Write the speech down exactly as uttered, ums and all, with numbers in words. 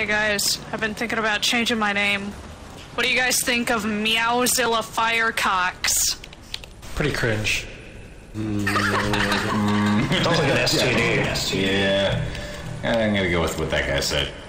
Hey guys, I've been thinking about changing my name. What do you guys think of Meowzilla Firecocks? Pretty cringe. Mm. Sounds like an S T D. Yeah. I'm gonna go with what that guy said.